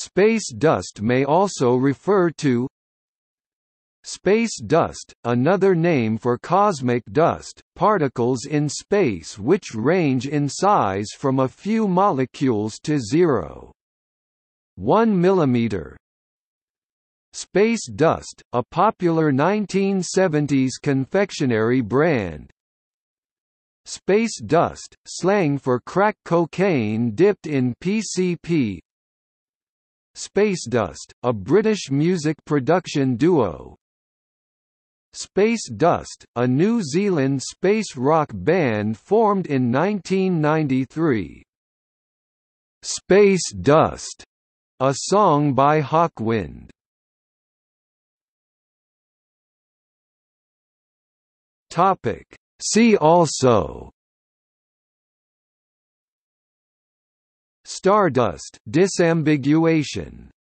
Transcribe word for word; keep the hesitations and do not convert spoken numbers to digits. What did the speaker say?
Space dust may also refer to space dust, another name for cosmic dust, particles in space which range in size from a few molecules to zero point one millimeter. Space Dust, a popular nineteen seventies confectionery brand. Space dust, slang for crack cocaine dipped in P C P. Space Dust, a British music production duo. Space Dust, a New Zealand space rock band formed in nineteen ninety-three. Space Dust, a song by Hawkwind. Topic. See also: Stardust, disambiguation.